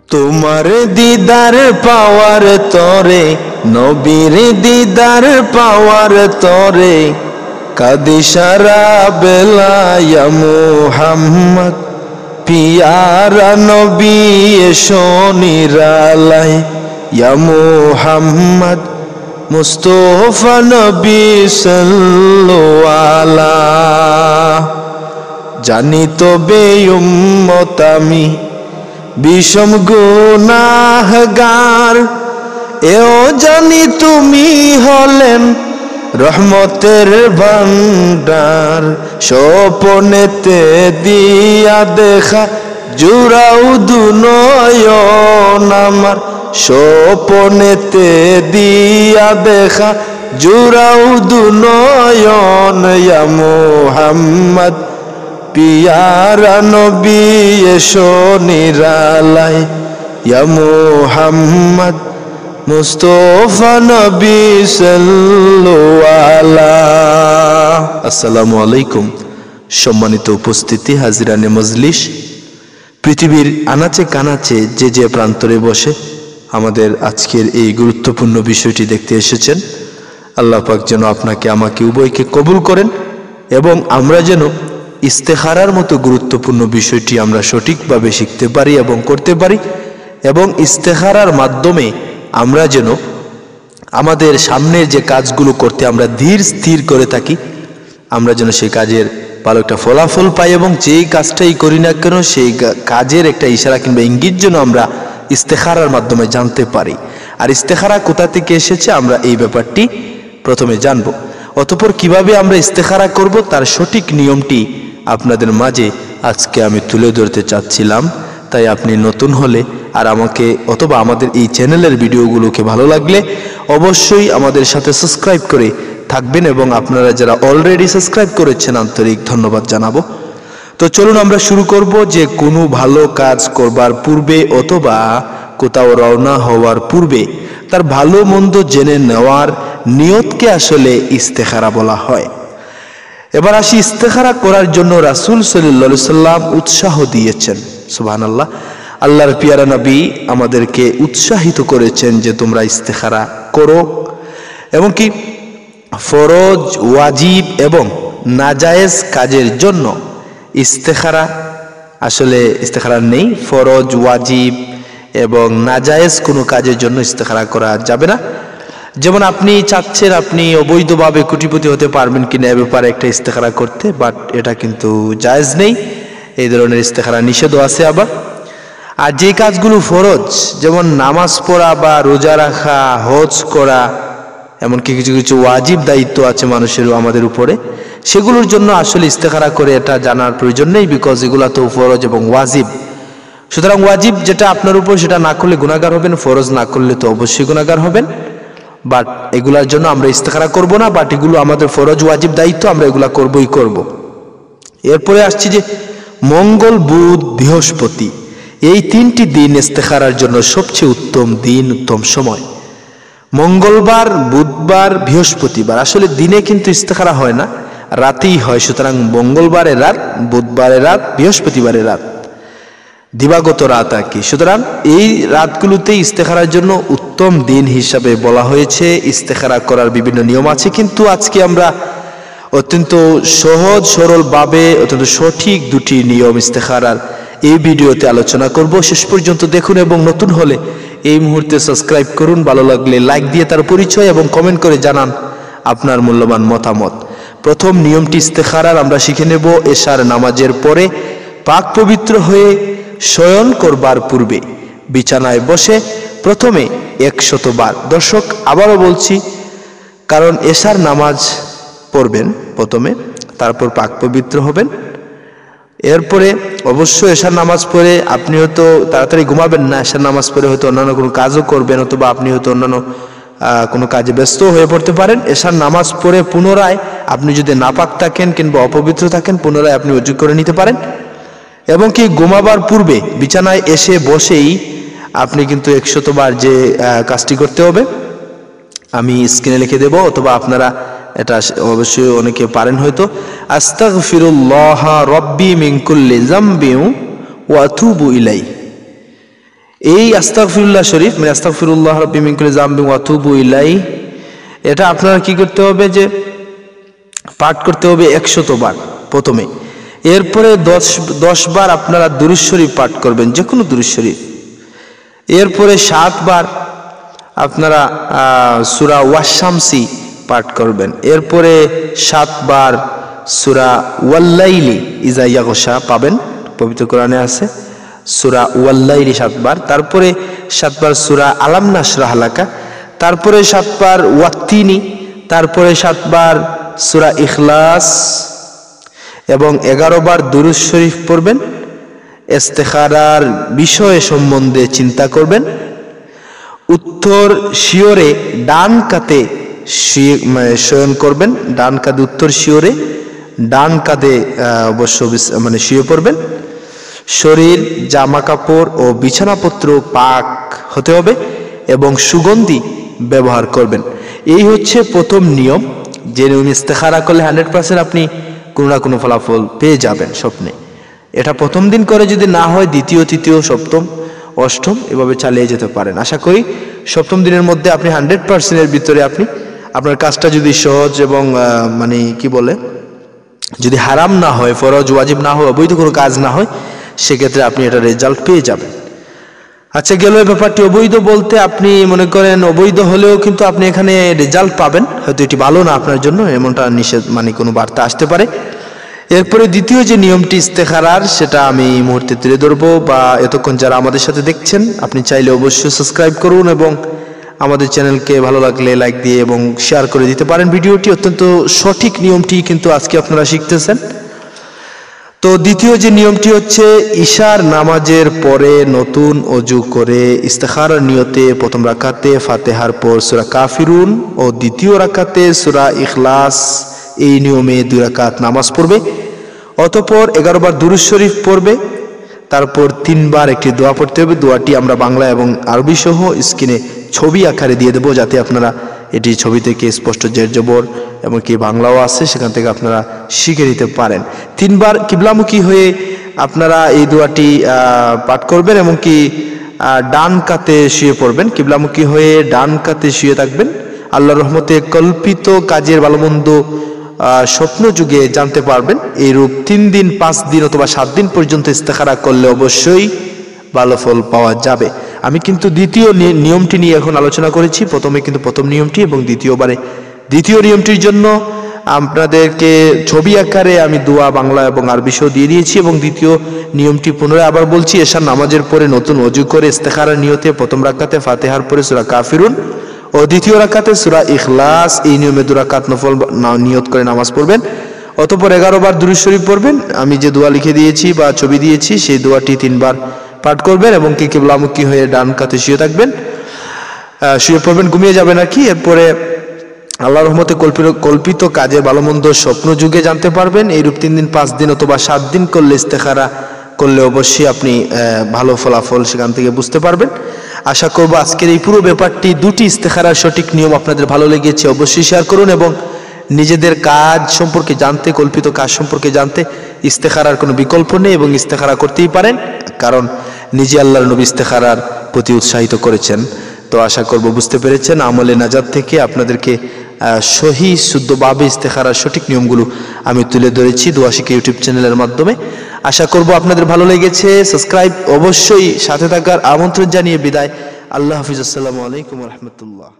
তোমার দিদার পাওয়ার তরে, নবীর দিদার পাওয়ার তরে, কাদি সারা বেলা ইয়া মুহাম্মদ। পিয়ারা নবী এসো নিরালায়, ইয়া মুহাম্মদ মুস্তফা নবী সাল্লাল্লাহু আলাইহি। জানি তবে উম্মত আমি বিষম গুনাহগার, এও জানি তুমি হলেন রহমতের ভান্ডার। স্বপনেতে দিয়া দেখা জুড়াও দুনয়ন আমার, স্বপনেতে দিয়া দেখা জুড়াও দুনয়ন। ইয়া মুহাম্মদ পিয়ারা নবী এসো নিরালায়, ইয়া মুহাম্মদ মুস্তফা নবী সাল্লাল্লাহু আলাইহি। আসসালামু আলাইকুম। সম্মানিত উপস্থিতি, হাজিরানে মজলিস, পৃথিবীর আনাচে কানাচে যে যে প্রান্তরে বসে আমাদের আজকের এই গুরুত্বপূর্ণ বিষয়টি দেখতে এসেছেন, আল্লাহ পাক যেন আপনাকে আমাকে উভয়কে কবুল করেন এবং আমরা যেন ইস্তেখারার মতো গুরুত্বপূর্ণ বিষয়টি আমরা সঠিকভাবে শিখতে পারি এবং করতে পারি, এবং ইস্তেখারার মাধ্যমে আমরা যেন আমাদের সামনের যে কাজগুলো করতে আমরা ধীর স্থির করে থাকি, আমরা যেন সেই কাজের ভালো একটা ফলাফল পাই, এবং যেই কাজটাই করি না কেন সেই কাজের একটা ইশারা কিংবা ইঙ্গিত যেন আমরা ইস্তেখারার মাধ্যমে জানতে পারি। আর ইস্তেখারা কোথা থেকে এসেছে আমরা এই ব্যাপারটি প্রথমে জানব। অতঃপর কিভাবে আমরা ইস্তেখারা করব তার সঠিক নিয়মটি আপনাদের মাঝে আজকে আমি তুলে ধরতে চাচ্ছিলাম। তাই আপনি নতুন হলে আর আমাকে অথবা আমাদের এই চ্যানেলের ভিডিওগুলোকে ভালো লাগলে অবশ্যই আমাদের সাথে সাবস্ক্রাইব করে থাকবেন, এবং আপনারা যারা অলরেডি সাবস্ক্রাইব করেছেন আন্তরিক ধন্যবাদ জানাবো। তো চলুন আমরা শুরু করব যে কোনো ভালো কাজ করবার পূর্বে অথবা কোথাও রওনা হওয়ার পূর্বে তার ভালো মন্দ জেনে নেওয়ার নিয়তকে আসলে ইস্তেখারা বলা হয়। এবার আসি ইস্তেখারা করার জন্য রাসূল সাল্লাল্লাহু আলাইহি সাল্লাম উৎসাহ দিয়েছেন। সুবহানাল্লাহ। আল্লাহর পিয়ারা নবী আমাদেরকে উৎসাহিত করেছেন যে তোমরা ইস্তেখারা করো, এবং কি ফরজ, ওয়াজিব এবং নাজায়েজ কাজের জন্য ইস্তেখারা আসলে ইস্তেখারা নেই। ফরজ, ওয়াজিব এবং নাজায়েজ কোনো কাজের জন্য ইস্তেখারা করা যাবে না। যেমন আপনি চাচ্ছেন আপনি অবৈধভাবে কোটিপতি হতে পারবেন কিনা এ ব্যাপারে একটা ইস্তেখারা করতে, বাট এটা কিন্তু জায়েজ নেই, এই ধরনের ইস্তেখারা নিষেধ আছে আবার। আর যে কাজগুলো ফরজ, যেমন নামাজ পড়া বা রোজা রাখা, হজ করা, এমনকি কিছু কিছু ওয়াজিব দায়িত্ব আছে মানুষের আমাদের উপরে, সেগুলোর জন্য আসলে ইস্তেখারা করে এটা জানার প্রয়োজন নেই, বিকজ এগুলো তো ফরজ এবং ওয়াজিব। সুতরাং ওয়াজিব যেটা আপনার উপর সেটা না করলে গুনাহগার হবেন, ফরজ না করলে তো অবশ্যই গুনাহগার হবেন। বাট এগুলার জন্য আমরা ইস্তেখারা করব না, বাট এগুলো আমাদের ফরজ ওয়াজিব দায়িত্ব, আমরা এগুলা করবই করব। এরপরে আসছি যে মঙ্গল, বুধ, বৃহস্পতি, এই তিনটি দিন ইস্তেখারার জন্য সবচেয়ে উত্তম দিন, উত্তম সময়। মঙ্গলবার, বুধবার, বৃহস্পতিবার আসলে দিনে কিন্তু ইস্তেখারা হয় না, রাতেই হয়। সুতরাং মঙ্গলবারের রাত, বুধবারের রাত, বৃহস্পতিবারের রাত, দিবাগত রাত আর কি। সুতরাং এই রাতগুলোতে ইস্তেখারার জন্য উত্তম দিন হিসাবে বলা হয়েছে। ইস্তেখারা করার বিভিন্ন নিয়ম আছে, কিন্তু আজকে আমরা অত্যন্ত সহজ সরলভাবে অত্যন্ত সঠিক দুটি নিয়ম ইস্তেখারার এই ভিডিওতে আলোচনা করব। শেষ পর্যন্ত দেখুন, এবং নতুন হলে এই মুহূর্তে সাবস্ক্রাইব করুন, ভালো লাগলে লাইক দিয়ে তার পরিচয় এবং কমেন্ট করে জানান আপনার মূল্যবান মতামত। প্রথম নিয়মটি ইস্তেখারার আমরা শিখে নেব এশার নামাজের পরে পাক পবিত্র হয়ে শয়ন করবার পূর্বে বিছানায় বসে প্রথমে 100 বার। দর্শক, আবারও বলছি, কারণ এশার নামাজ পড়বেন প্রথমে, তারপর পাক পবিত্র হবেন। এরপরে অবশ্যই এশার নামাজ পড়ে আপনি হয়তো তাড়াতাড়ি ঘুমাবেন না, এশার নামাজ পড়ে হয়তো অন্যান্য কোনো কাজও করবেন, অথবা আপনি হয়তো অন্যান্য কোনো কাজে ব্যস্ত হয়ে পড়তে পারেন। এশার নামাজ পড়ে পুনরায় আপনি যদি নাপাক থাকেন কিংবা অপবিত্র থাকেন, পুনরায় আপনি ওযু করে নিতে পারেন। এবং কি ঘুমাবার পূর্বে বিছানায় এসে বসেই আপনি কিন্তু 100 বার যে কাজটি করতে হবে আমি স্ক্রিনে লিখে দেব, অথবা আপনারা এটা অবশ্যই অনেকে পারেন হয়তো। আস্তাগফিরুল্লাহ রাব্বি মিন কুল্লি যামবি ওয়া আতুবু ইলাই। এই আস্তাগফিরুল্লাহ শরীফ মানে আস্তাগফিরুল্লাহ রাব্বি মিন কুল্লি যামবিন ওয়া আতুবু ইলাইহি, এটা আপনারা কি করতে হবে যে পাঠ করতে হবে 100 বার প্রথমে। এরপরে 10 বার আপনারা দুরূদ শরীফ পাঠ করবেন, যে কোনো দুরূদ শরীফ। এরপরে 7 বার আপনারা সূরা ওয়াশ-শামসি পাঠ করবেন। এরপরে 7 বার সূরা ওয়াল-লাইলি ইযা ইয়াগশা পাবেন, পবিত্র কোরআনে আছে সূরা ওয়াল-লাইলি 7 বার। তারপরে 7 বার সূরা আলাম নাশরাহ লাকা, তারপরে 7 বার ওয়াত্তিনি, তারপরে 7 বার সূরা ইখলাস এবং 11 বার দুরূদ শরীফ পড়বেন। ইস্তেখারার বিষয় সম্বন্ধে চিন্তা করবেন। উত্তর শিওরে ডান কাতে শয়ন করবেন, ডান কাঁধে উত্তর শিওরে ডান কাঁধে অবশ্য মানে শুয়ে পড়বেন। শরীর, জামা কাপড় ও বিছানাপত্র পাক হতে হবে এবং সুগন্ধি ব্যবহার করবেন। এই হচ্ছে প্রথম নিয়ম, যে ইস্তেখারা করলে 100% আপনি কোনো না কোনো ফলাফল পেয়ে যাবেন স্বপ্নে। এটা প্রথম দিন করে যদি না হয়, দ্বিতীয়, তৃতীয়, সপ্তম, অষ্টম এভাবে চালিয়ে যেতে পারেন। আশা করি সপ্তম দিনের মধ্যে আপনি 100%-এর ভিতরে আপনি আপনার কাজটা যদি সহজ এবং মানে কি বলে, যদি হারাম না হয়, ফরজ ওয়াজিব না হয়, অবৈধ কোনো কাজ না হয়, সেক্ষেত্রে আপনি এটা রেজাল্ট পেয়ে যাবেন। আচ্ছা, গেল এই ব্যাপারটি। অবৈধ বলতে আপনি মনে করেন অবৈধ হলেও কিন্তু আপনি এখানে রেজাল্ট পাবেন, হয়তো এটি ভালো না আপনার জন্য, এমনটা নিষেধ মানে কোনো বার্তা আসতে পারে। এরপরে দ্বিতীয় যে নিয়মটি ইস্তেখারার, সেটা আমি এই মুহূর্তে তুলে ধরবো। বা এতক্ষণ যারা আমাদের সাথে দেখছেন, আপনি চাইলে অবশ্যই সাবস্ক্রাইব করুন এবং আমাদের চ্যানেলকে ভালো লাগলে লাইক দিয়ে এবং শেয়ার করে দিতে পারেন ভিডিওটি। অত্যন্ত সঠিক নিয়মটি কিন্তু আজকে আপনারা শিখতেছেন। তো দ্বিতীয় যে নিয়মটি হচ্ছে, ইশার নামাজের পরে নতুন অজু করে ইস্তেখারার নিয়তে প্রথম রাকাতে ফাতিহার পর সূরা কাফিরুন ও দ্বিতীয় রাকাতে সূরা ইখলাস, এই নিয়মে 2 রাকাত নামাজ পড়বে। অতঃপর 11 বার দুরূদ শরীফ পড়বে। তারপর 3 বার একটি দোয়া পড়তে হবে। দোয়াটি আমরা বাংলা এবং আরবি সহ স্ক্রিনে ছবি আকারে দিয়ে দেবো, যাতে আপনারা এটি ছবি থেকে স্পষ্ট জের জবর এমনকি বাংলাও আছে, সেখান থেকে আপনারা শিখে নিতে পারেন। 3 বার কিবলামুখী হয়ে আপনারা এই দোয়াটি পাঠ করবেন, এমনকি ডান কাতে শুয়ে পড়বেন। কিবলামুখী হয়ে ডান কাতে শুয়ে থাকবেন। আল্লাহর রহমতে কল্পিত কাজের ভালোমন্দ স্বপ্ন যুগে জানতে পারবেন। এইরূপ 3 দিন, 5 দিন অথবা 7 দিন পর্যন্ত ইস্তেখারা করলে অবশ্যই ভালো ফল পাওয়া যাবে। আমি কিন্তু দ্বিতীয় নিয়মটি নিয়ে এখন আলোচনা করেছি। প্রথমে কিন্তু প্রথম নিয়মটি এবং দ্বিতীয় নিয়মটির জন্য আপনাদেরকে ছবি আকারে আমি দোয়া বাংলা এবং আরবি সহ দিয়ে দিয়েছি। এবং দ্বিতীয় নিয়মটি পুনরায় আবার বলছি, এশার নামাজের পরে নতুন অজু করে ইস্তেখারার নিয়তে প্রথম রাকাতে ফাতিহার পরে সূরা কাফিরুন ও দ্বিতীয় রাকাতে সূরা ইখলাস, এই নিয়মে 2 রাকাত নফল নিয়ত করে নামাজ পড়বেন। অতঃপর 11 বার দুরূদ শরীফ পড়বেন। আমি যে দোয়া লিখে দিয়েছি বা ছবি দিয়েছি, সেই দোয়াটি 3 বার পাঠ করবেন এবং কিবলামুখী হয়ে ডান কাতে শুয়ে থাকবেন, শুয়ে পড়বেন, ঘুমিয়ে যাবেন আর কি। এরপরে আল্লাহর রহমতে কল্পিত কাজে ভালোমন্দ স্বপ্ন যুগে জানতে পারবেন। এইরূপ 3 দিন, 5 দিন অথবা 7 দিন করলে ইস্তেখারা করলে অবশ্যই আপনি ভালো ফলাফল সেখান থেকে বুঝতে পারবেন। আশা করব আজকের এই পুরো ব্যাপারটি, 2টি ইস্তেখারার সঠিক নিয়ম আপনাদের ভালো লেগেছে। অবশ্যই শেয়ার করুন এবং নিজেদের কাজ সম্পর্কে জানতে, কল্পিত কাজ সম্পর্কে জানতে ইস্তেখারার কোনো বিকল্প নেই এবং ইস্তেখারা করতেই পারেন, কারণ নিজে আল্লাহর নবী ইস্তেখারার প্রতি উৎসাহিত করেছেন। তো আশা করব বুঝতে পেরেছেন। আমলে নাজাত থেকে আপনাদেরকে সহি শুদ্ধভাবে ইস্তেখারার সঠিক নিয়মগুলো আমি তুলে ধরেছি দোয়া শিখে ইউটিউব চ্যানেলের মাধ্যমে। আশা করব আপনাদের ভালো লেগেছে। সাবস্ক্রাইব অবশ্যই সাথে থাকার আমন্ত্রণ জানিয়ে বিদায়। আল্লাহ হাফিজ। আসসালামু আলাইকুম ওয়া রাহমাতুল্লাহ।